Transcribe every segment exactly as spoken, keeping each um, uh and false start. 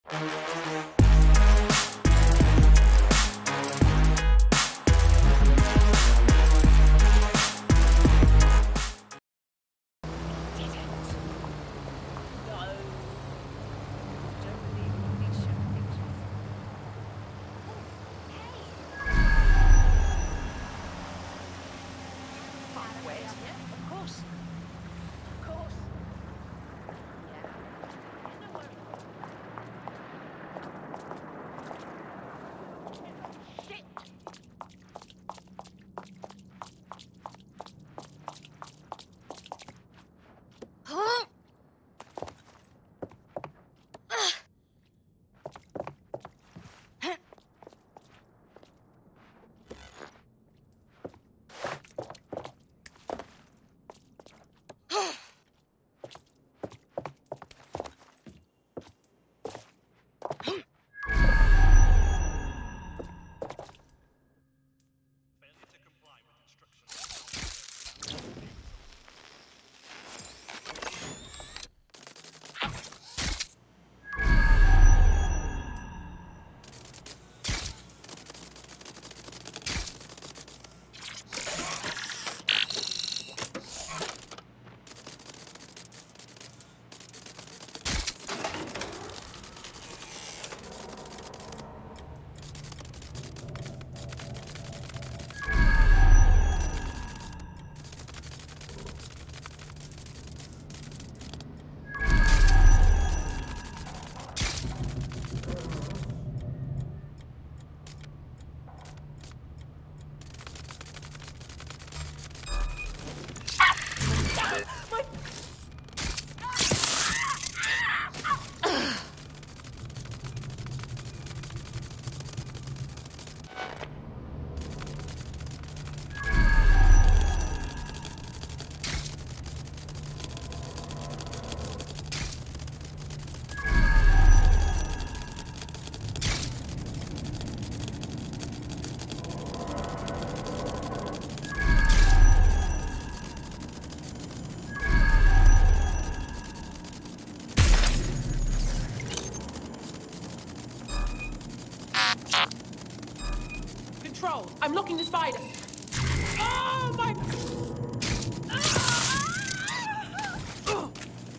Control, I'm locking the spider. Oh my... Oh.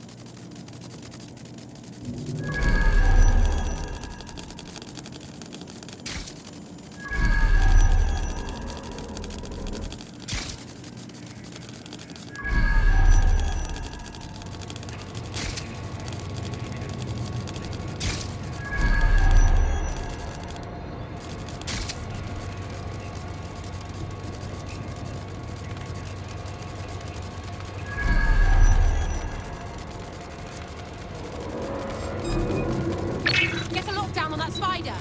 Spider.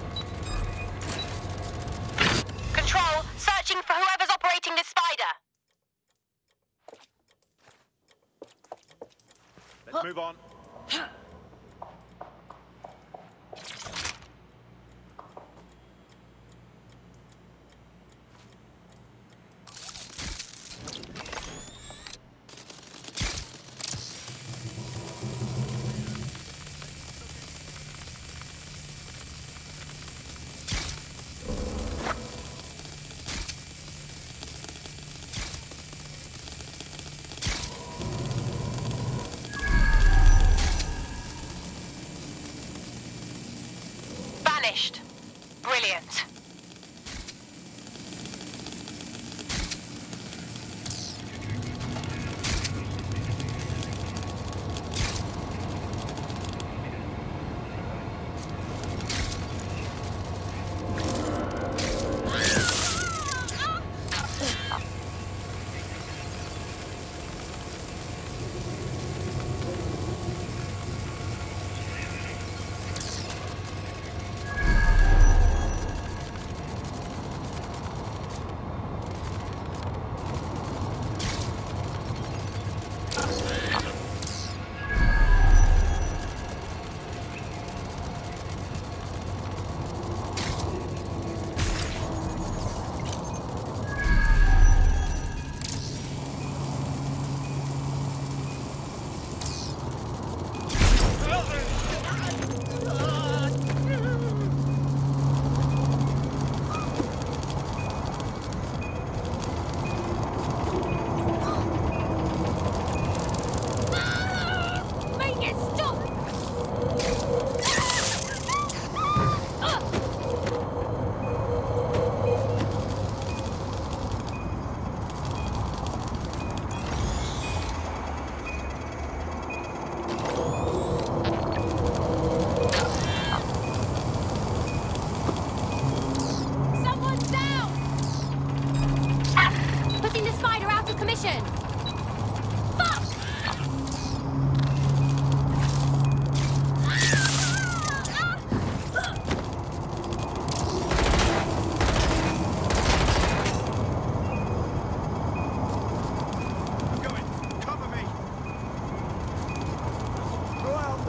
Control, searching for whoever's operating this spider. Let's huh. move on. Brilliant.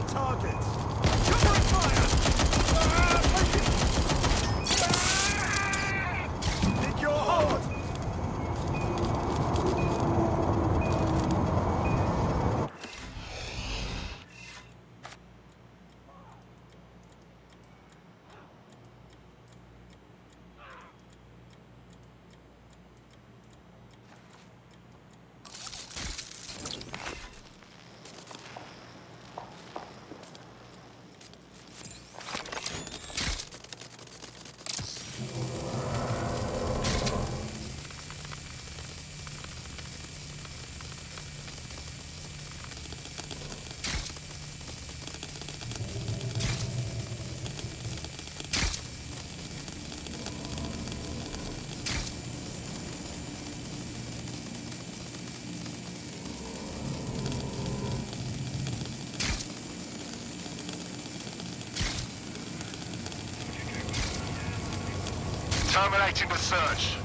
targets. Covering fire! Ah, take it! Nick your horde! Terminating the search.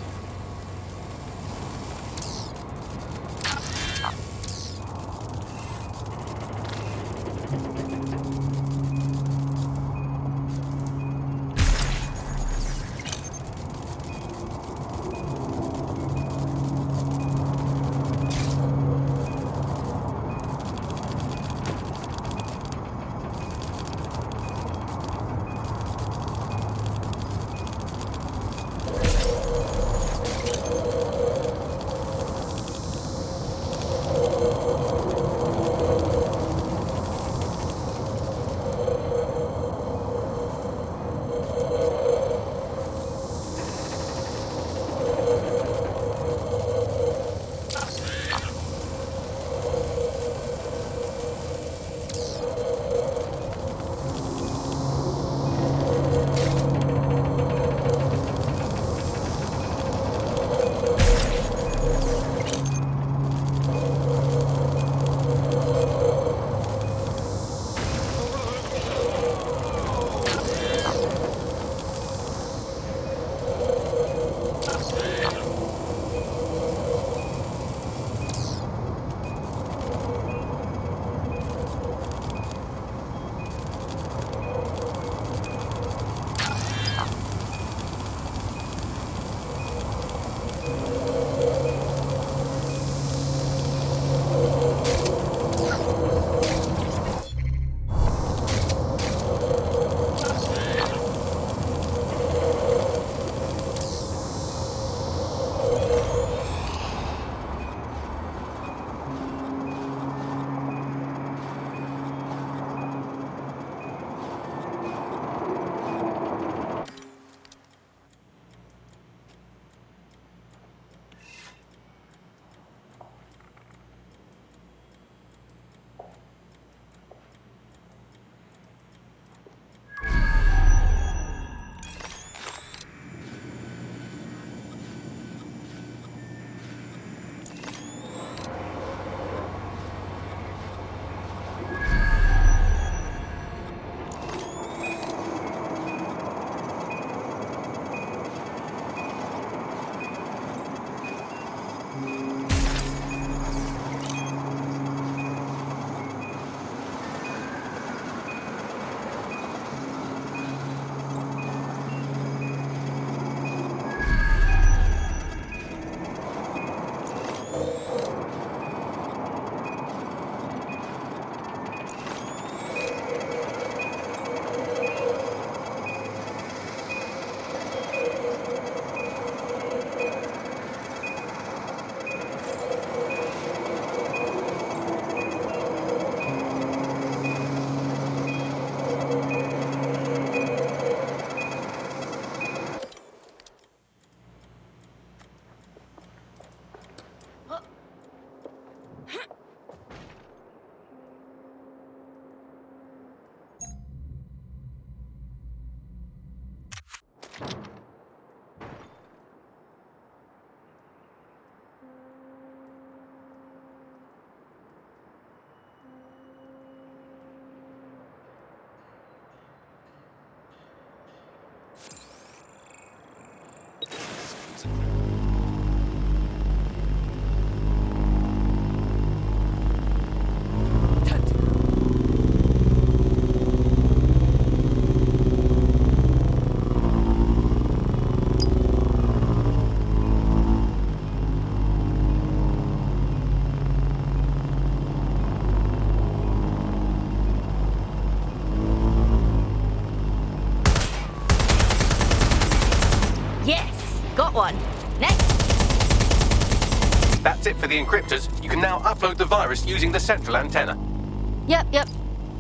one. Next. That's it for the encryptors. You can now upload the virus using the central antenna. Yep, yep.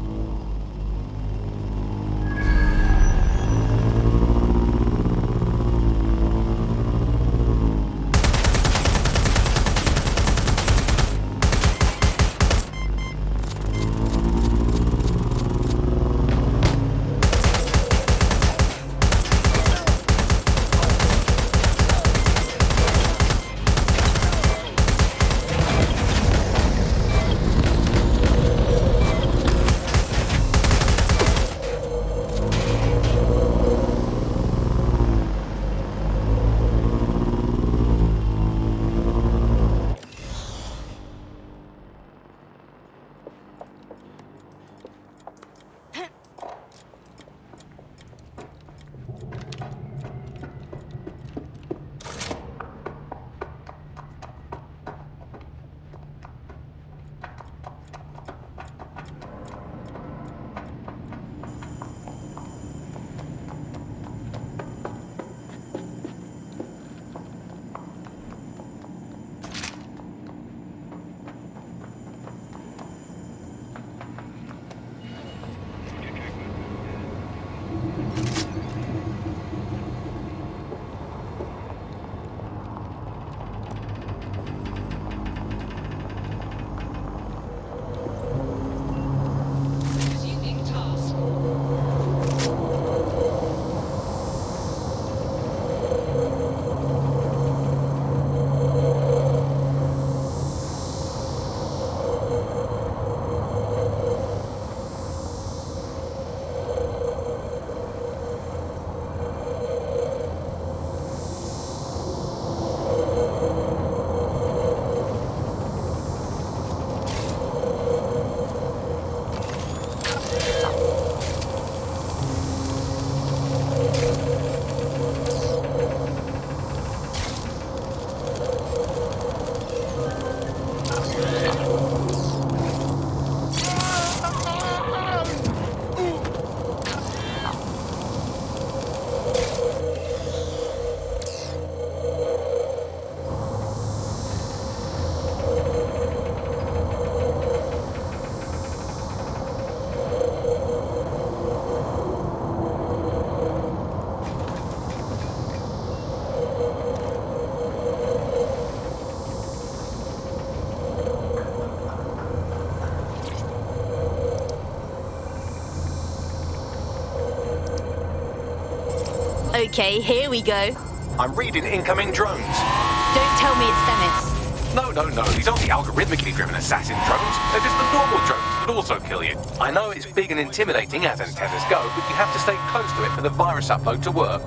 Okay, here we go. I'm reading incoming drones. Don't tell me it's THEMIS. No, no, no. These aren't the algorithmically driven assassin drones. They're just the normal drones that also kill you. I know it's big and intimidating as antennas go, but you have to stay close to it for the virus upload to work.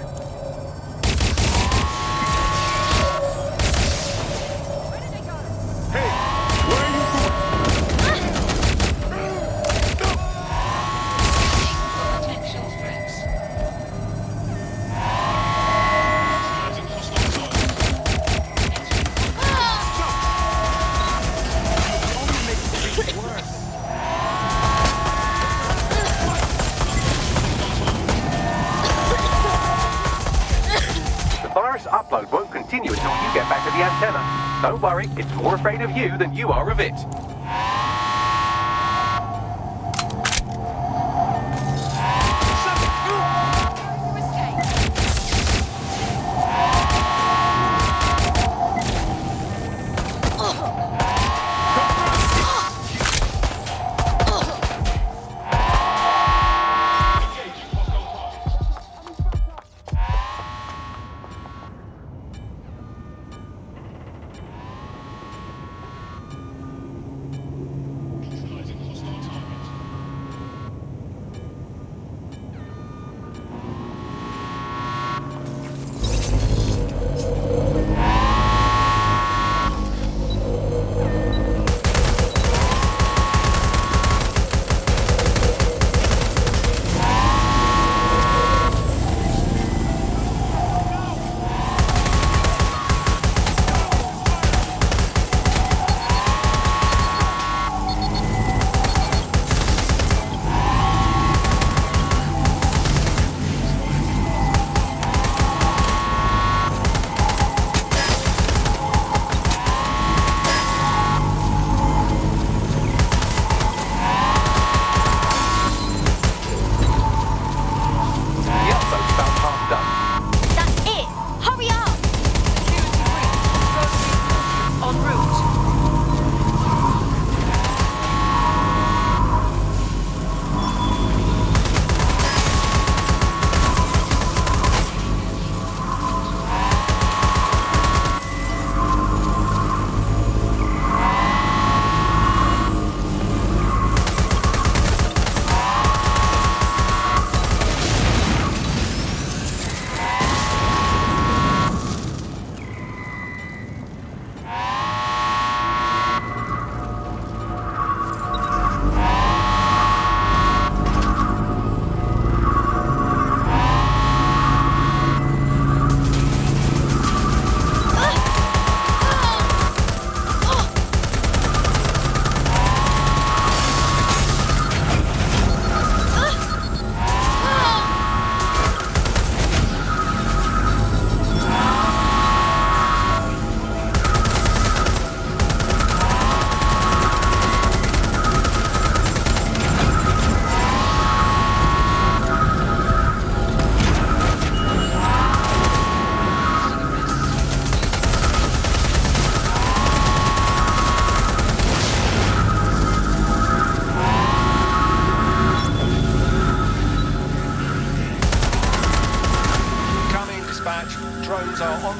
Upload won't continue until you get back to the antenna. Don't worry, it's more afraid of you than you are of it.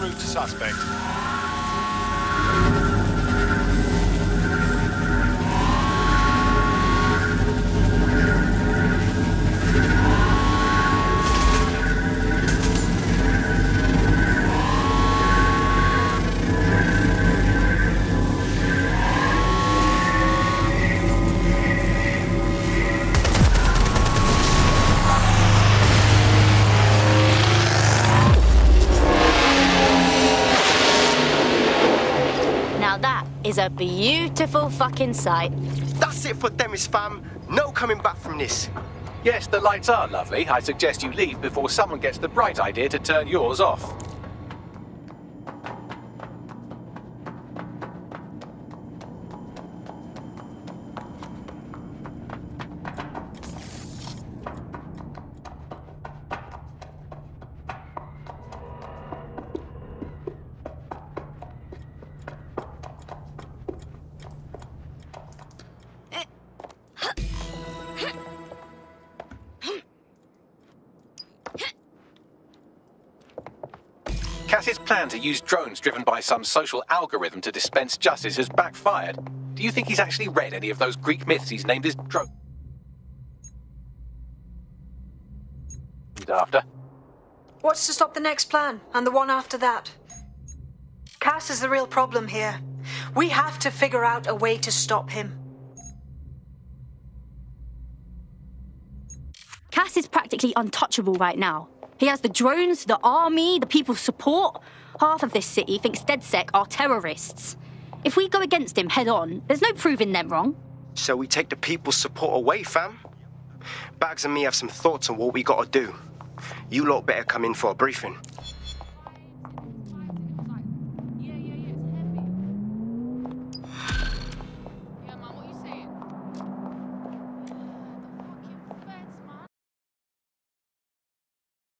route to suspect. Is a beautiful fucking sight. That's it for THEMIS, fam. No coming back from this. Yes, the lights are lovely. I suggest you leave before someone gets the bright idea to turn yours off. Cass's plan to use drones driven by some social algorithm to dispense justice has backfired. Do you think he's actually read any of those Greek myths he's named his drone after? What's to stop the next plan, and the one after that? Cass is the real problem here. We have to figure out a way to stop him. Cass is practically untouchable right now. He has the drones, the army, the people's support. Half of this city thinks DedSec are terrorists. If we go against him head on, there's no proving them wrong. So we take the people's support away, fam? Bags and me have some thoughts on what we gotta do. You lot better come in for a briefing.